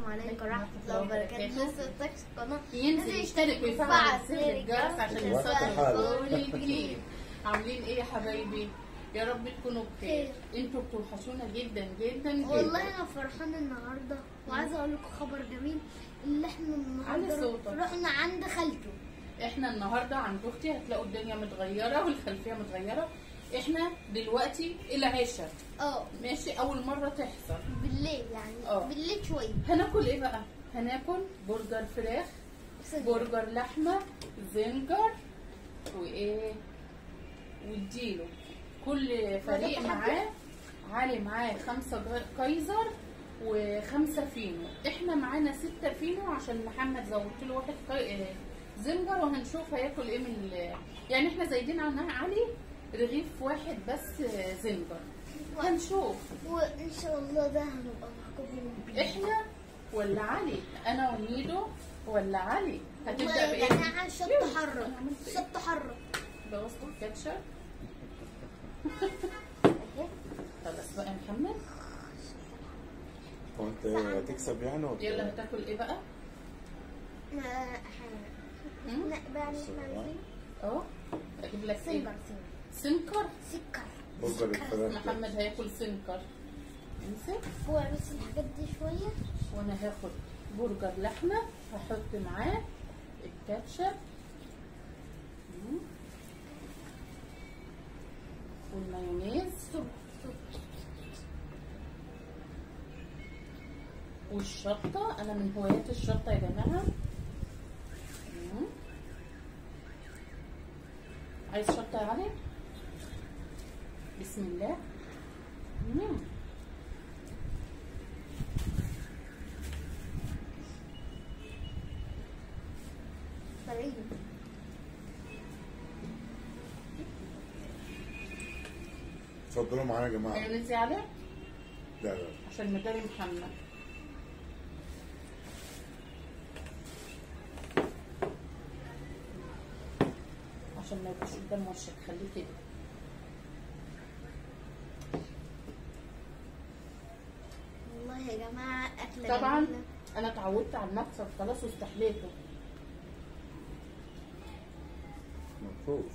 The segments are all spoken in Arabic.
عليكم ورحمة الله وبركاته. لسه تكس قناة ينزل يشترك ويفعل زر الجرس عشان يوصلوا كل الجديد. عاملين ايه يا حبايبي؟ يا رب تكونوا بخير. انتوا بتوحشونا جدا جدا جدا. والله انا فرحانة النهاردة وعايزة اقول لكم خبر جميل، اللي احنا النهاردة رحنا عند خالته. احنا النهاردة عند اختي، هتلاقوا الدنيا متغيرة والخلفية متغيرة. احنا دلوقتي العشاء ماشي، اول مرة تحصل بالليل يعني بالليل شوية. هناكل ايه بقى؟ هناكل برجر فراخ، برجر لحمة، زنجر، وايه واديله كل فريق معاه. علي معاه 5 كايزر و5 فينو، احنا معانا 6 فينو عشان محمد زودت له 1 زنجر، وهنشوف هياكل ايه من يعني احنا زايدين عن علي رغيف واحد بس زنجر، هنشوف وان شاء الله ده هنبقى معاكم. احنا ولا علي؟ انا وميدو ولا علي؟ هتبدا بايه؟ يا شط حرة شط حرة بوظت الكاتشب. خلاص بقى يا محمد، هو انت هتكسب يعني ولا يلا هتاكل ايه بقى؟ بقى اجيب لك سنكر سنكر برجر الفراخ. محمد هياكل سنكر، امسك فوق بس الحاجات دي شويه. وانا هاخد برجر لحمه، هحط معاه الكاتشب والمايونيز والشطه. انا من هوايات الشطه يا جماعه. عايز شطه يا علي؟ بسم الله. اتفضلوا معانا يا جماعه. مايونيز يا علي؟ لا عشان مداري محمد. عشان ما يبقاش قدام وشك، خليه كده. والله يا جماعه اكله طبعا جميلة. انا اتعودت على المكسب خلاص واستحليته. مفروض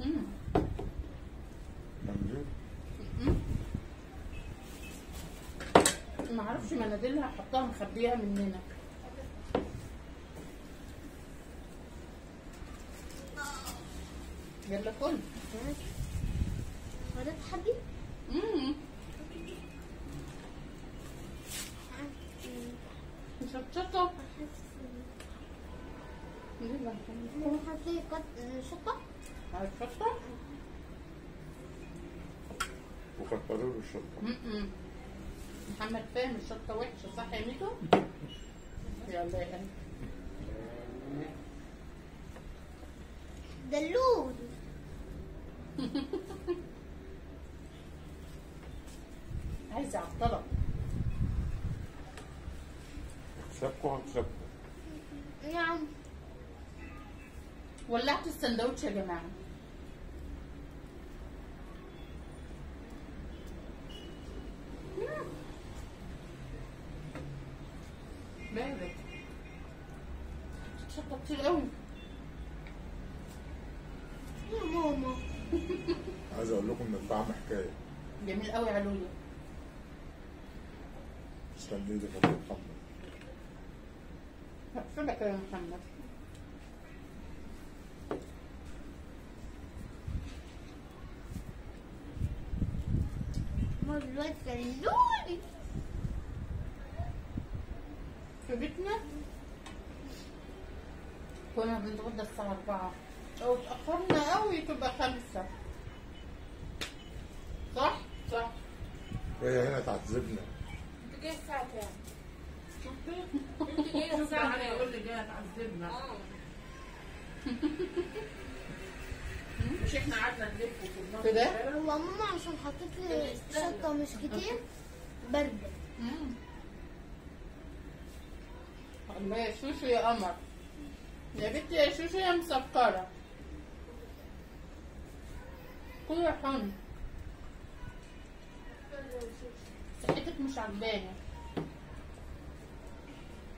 ما اعرفش مناديلها هحطها مخبيها مننا. يلا كل ولا تحبي؟ شطة. حطي شطة. عايز شطة؟ وكتروا له الشطة. محمد فاهم الشطة وحشة صح يا ميتو؟ يلا يا قلبي. دلول. عايزة عطلة. هكسبكوا. نعم. ولعت السندوتش يا جماعة. بارد. شطة كتير قوي يا ماما. عايز اقول لكم ان الطعم حكايه. جميل قوي يا لولو. استني دي فتره محمد. هقفلك يا محمد. ما دلوقتي دلولي. في بيتنا كنا بنتغدى الساعة 4، لو اتأخرنا قوي تبقى 5. صح؟ صح. هي هنا تعذبنا. انت جاي الساعة كام؟ انت جاي الساعة كام؟ يقول لي جاي تعذبنا. مش احنا قعدنا نلف في ده؟ هو ماما عشان حطيت لي شطة مش كتير باردة. الله يا شوشو يا قمر، يا بنتي يا شوشو يا مسكرة. كل يا حن، صحتك مش عجباني.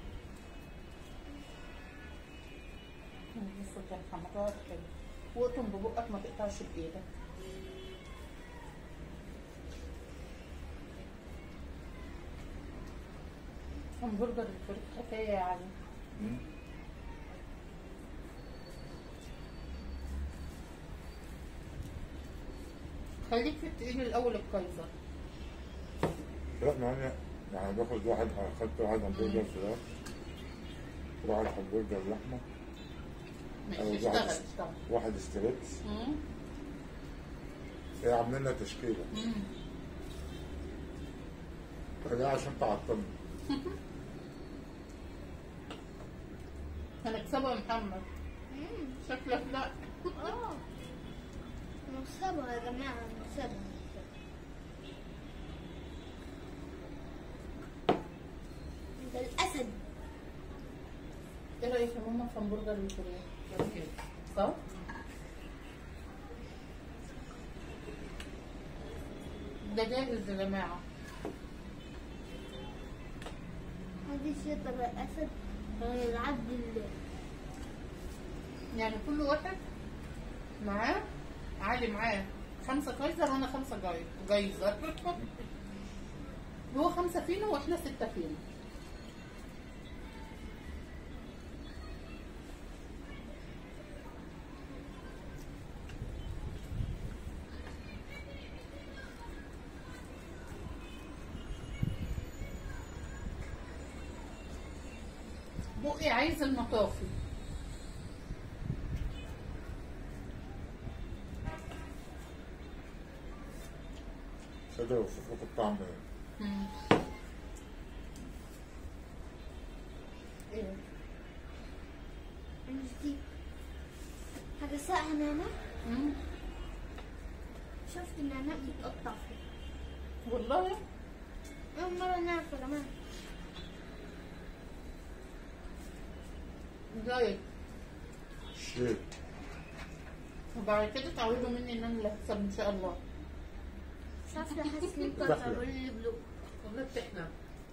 يا محمد اقعد كده واقطم ببقك ما تقطعش بايدك. همبرجر الفريك حكايه يا علي. خليك في التقيل الاول الكايزر. لا معايا يعني باخد واحد، اخدت واحد همبرجر فراخ وواحد همبرجر لحمه ماشي اشتغل. واحد ستريبس. هي عاملين لنا تشكيله. فده عشان تعطلني. هنكسبها يا محمد. شكلك لا. نكسبها يا جماعة، نكسبها. ده الأسد. ايه رأيك يا ماما في همبرجر الفراخ؟ صح؟ ده جاهز يا جماعة. هذه شيطة الأسد العبد يعني كل واحد معاه، علي معاه 5 كايزر وانا 5 جايزر. هو 5 فينا واحنا 6 فينا. بقي عايز المطافي. صدق وصف لك الطعم ايه؟ ايه؟ مش دي حاجة ساقعة نعناع. شفت النعناع بيتقطع فيه. والله؟ أول مرة نعرف يا جماعة. زيك. الشيك. وبعد كده تعودوا مني ان انا اللي هكسب ان شاء الله. مش عارفة، حاسة ان انتوا هتعملوا لي بلوك. والله بتحلم.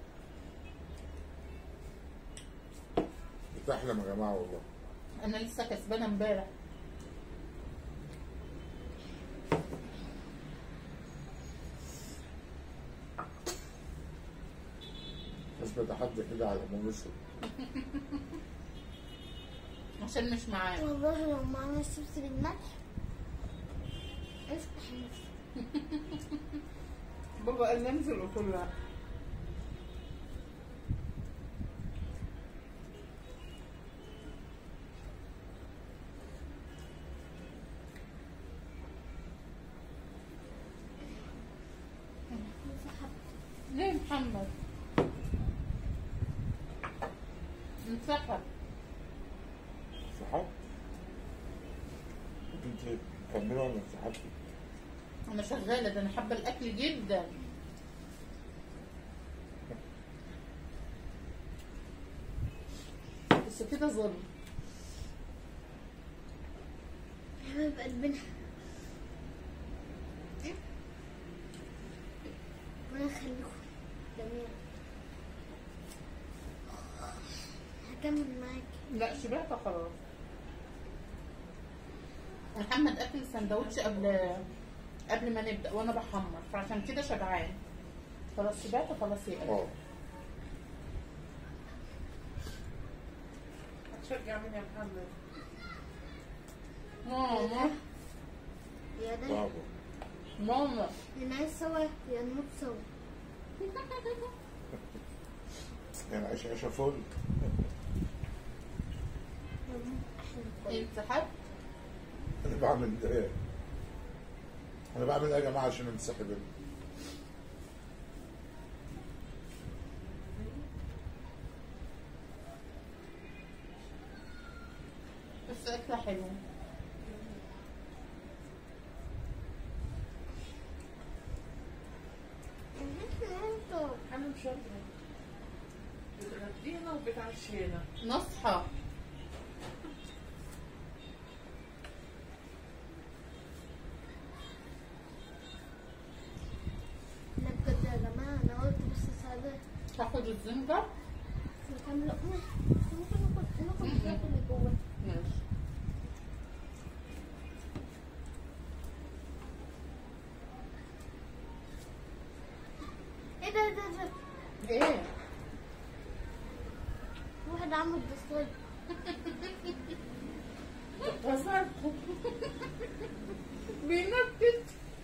بتحلم يا جماعة والله. انا لسه كسبانة امبارح. بس بتحدى كده على مصر. عشان مش معايا. والله لو معانا شيبسي بالملح افتح نفسك. بابا قال لي انزل وكلها. ليه محمد؟ انسحب. انسحبت؟ انت مكملة ولا انسحبتي؟ انا شغالة، ده انا حابة الاكل جدا. بس كده ظلم. حبيب قلبنا. ربنا يخليكم جميعا. هكمل معاك. لا شبعت خلاص. محمد اكل سندوتش قبل ما نبدا وانا بحمر، فعشان كده شبعان. خلاص شبعت خلاص يا قلبي. هتشجع مين يا محمد؟ ماما. يا ده برافو. ماما. يا نعيش سوا يا نموت سوا. يعني عيشة فل. انسحبت؟ أنا بعمل إيه؟ أنا بعمل إيه يا جماعة عشان انسحب؟ بس أكلة حلوة. أنا مش قادرة. بتغدينا وبتعشينا. نصحى. لا بجد يا جماعة أنا قلت بس سادة. تاخد الزنجر؟ كام لقمة؟ ممكن ناكل اللي جوه. ماشي. ايه؟ واحد عمل ديسلايك. غسلت بينكت.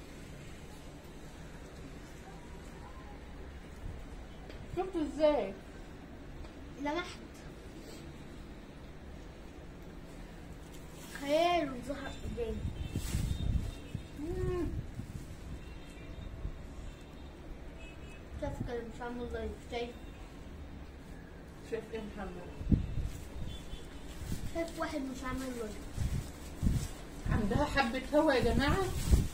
شفت ازاي؟ لمحت خيال وظهر قدامي. شايف كده مش عامل لايف. شايف ايه محمد؟ شايف واحد مش عامل لايف. عندها حبة هوا يا جماعة.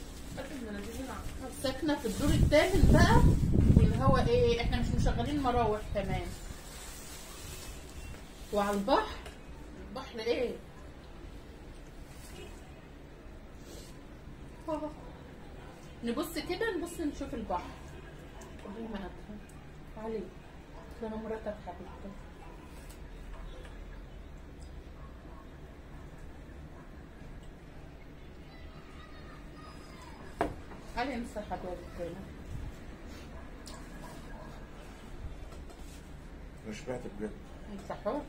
ساكنة في الدور الثامن بقى، والهوا ايه، احنا مش مشغلين مراوح كمان. وعلى البحر، البحر ايه؟ نبص كده، نبص نشوف البحر. والله ما افهم علي، ده انا مراتك حبيبتي. علي انسى حبيبتي هنا. انا شبعت بجد. انت حر.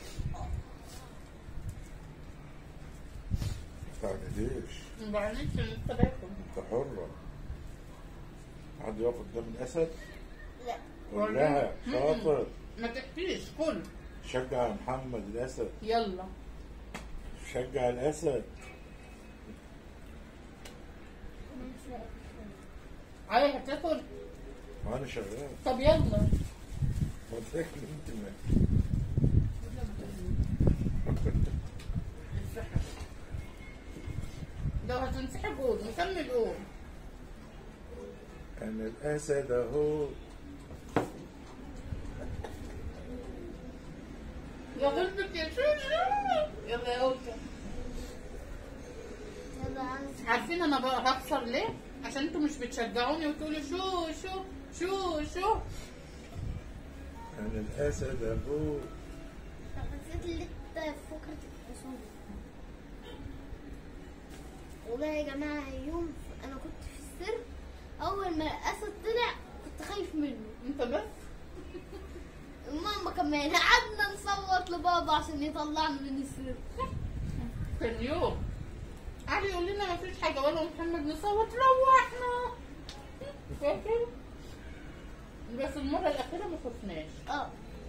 ما تعنديش. ما بعملش لسه باكل. انت حرة. حد يقف قدام الاسد؟ لا قول لها شاطر. ما تحكيش، كل. شجع يا محمد الاسد. يلا. شجع الاسد. علي هتاكل؟ وانا شغال. طب يلا. ما تاكل انت ما. لو هتنسحب قول، نكمل قول. انا الاسد اهو. يا غلبك يا شوشو. يلا يا اوشا. يلا عايز. عارفين انا بقى هخسر ليه؟ عشان انتوا مش بتشجعوني وتقولوا شو شو شو شو. انا الاسد اهو. حسيت ان انت فكرة الأصول. والله يا جماعة يوم أنا كنت في السر، أول ما الأسد طلع كنت خايف منه. انت بس. ماما كمان قعدنا نصوت لبابا عشان يطلعنا من السر. كان يوم علي يقول لنا مفيش حاجة، ولا محمد نصوت روحنا. فاكر؟ بس المرة الأخيرة ما خفناش. اه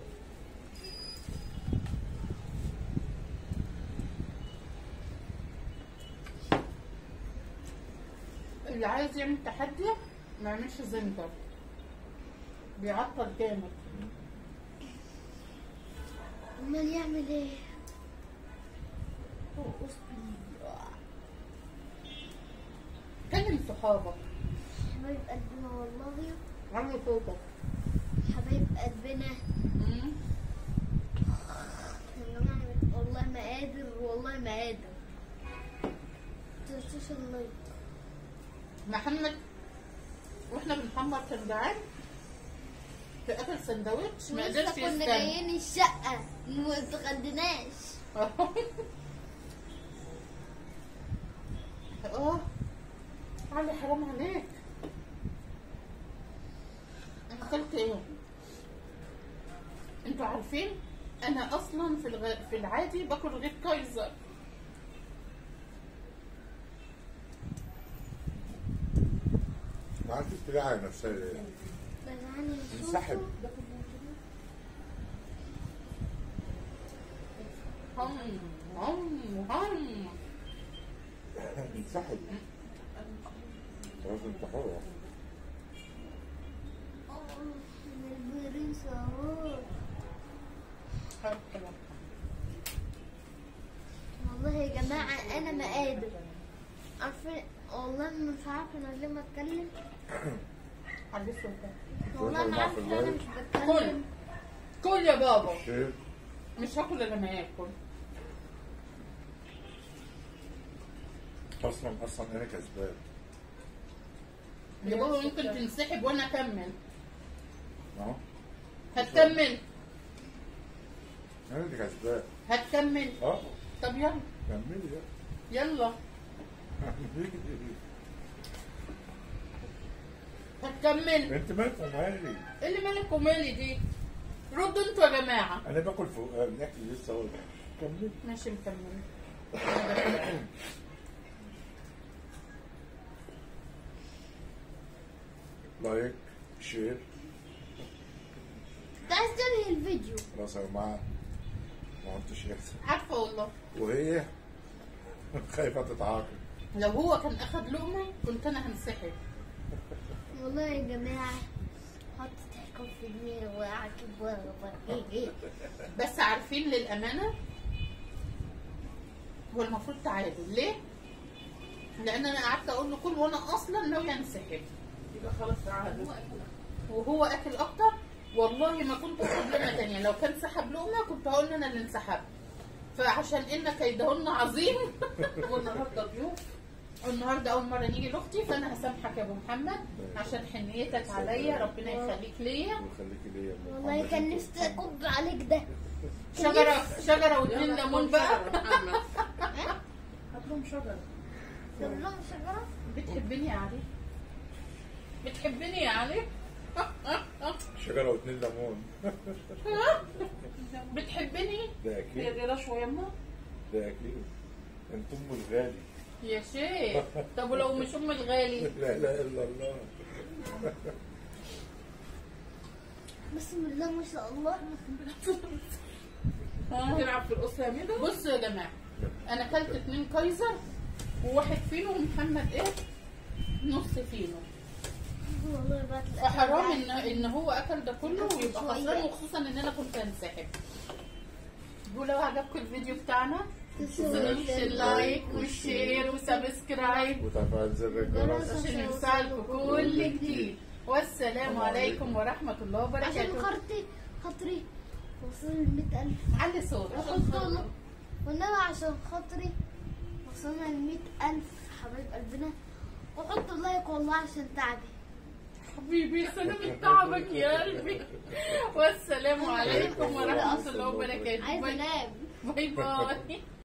اللي عايز يعمل تحدي ما يعملش زنجر، بيعطل جامد. امال يعمل ايه؟ كلم صحابك. حبايب قلبنا والله. عملوا صوتك. حبايب قلبنا يا جماعة، والله ما قادر، والله ما قادر. متنسوش اللايك. محمد واحنا بنحمر كان جعان، في اكل سندوتش ما قدرش لسه كنا يستنى. جايين الشقة ما اتغديناش. اه علي حرام عليك. انا اكلت ايه؟ انتوا عارفين انا اصلا في العادي باكل رغيف كايزر. ما عرفتش تلاقي على نفسها ليه؟ يعني انسحب. هم هم انسحب. خلاص انت حرة. البريس اهو. والله يا جماعة أنا ما قادر. عارفين والله مش عارفة أنا ليه ما أتكلم. علي صوتك. والله ما عارفة أنا مش كل بتكلم. كل يا بابا. شيف. مش هاكل الا لما ياكل. اصلا انا كسبان. يا بابا ممكن تنسحب وانا اكمل. اهو. هتكمل؟ انا اللي كسبان. هتكمل؟ اه. طب يلا. كملي يلا. هتكمل. انت مالك ومالي؟ ايه اللي مالك ومالي دي؟ ردوا انتوا يا جماعه. انا باكل فوق الاكل لسه اهو. كمل. ماشي مكمل. لايك شير. انت عايز تنهي الفيديو. خلاص يا جماعه ما عملتش ايه. عارفه والله. وهي خايفه تتعاقب. لو هو كان اخد لقمه كنت انا هنسحب. والله يا جماعة حط تحكم في دماغي وعاكب بس عارفين للامانه هو المفروض تعادل. ليه؟ لان انا قعدت اقول له كل وانا اصلا ناويه انسحب. يبقى خلاص تعادل. وهو اكل اكتر والله ما كنت اخد لقمه تانيه. لو كان سحب لقمه كنت هقول انا اللي انسحبت. فعشان ان كيدهن عظيم والنهارده ضيوف والنهارده اول مره نيجي لاختي فانا هسامحك يا ابو محمد عشان حنيتك عليا. ربنا يخليك ليا. ويخليكي ليا يا أم والله محمد. كان نفسي اكب عليك ده. شجره واتنين ليمون بقى. هات لهم شجره. كلهم شجرة. بتحبني يا علي؟ بتحبني يا علي؟ شجره واتنين ليمون. بتحبني؟ ده هي اكيد. دي شويه يما. ده اكيد. انت ام الغالي. يا شيخ طب ولو مش ام الغالي؟ لا اله الا الله. بسم الله ما شاء الله. تلعب في القصه يا ميدو. بصوا يا جماعه انا اكلت 2 كايزر وواحد فينو ومحمد ايه نص فينو. والله بقى فحرام ان هو اكل ده كله ويبقى خسران وخصوصا ان انا كنت هنسحب. ولو عجبكم الفيديو بتاعنا تنسوش اللايك والشير وسبسكرايب وتفعيل زر الجرس عشان يوصلكم كل جديد. والسلام عليكم ورحمه الله عشان وبركاته. خاطري وصلنا 100,000. علي صوتك. وحطوا والنبي عشان خاطري وصلنا 100,000 حبايب قلبنا. وحطوا لايك والله عشان تعبي. حبيبي سلامة تعبك يا قلبي. والسلام عليكم ورحمه الله وبركاته. عايزة انام. باي باي.